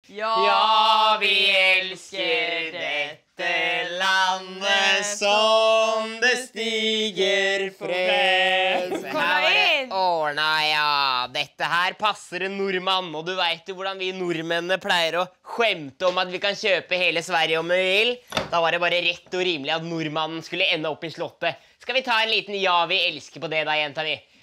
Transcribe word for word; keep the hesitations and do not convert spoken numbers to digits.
Ja, vi elsker dette landet som det stiger frem. Kom da inn! Ordna, ja. Dette her passer en nordmann, og du vet jo hvordan vi nordmennene pleier å skjemte om at vi kan kjøpe hele Sverige om vi vil. Da var det bare rett og rimelig at nordmannen skulle ende opp i slottet. Skal vi ta en liten ja, vi elsker på det da, jenta mi?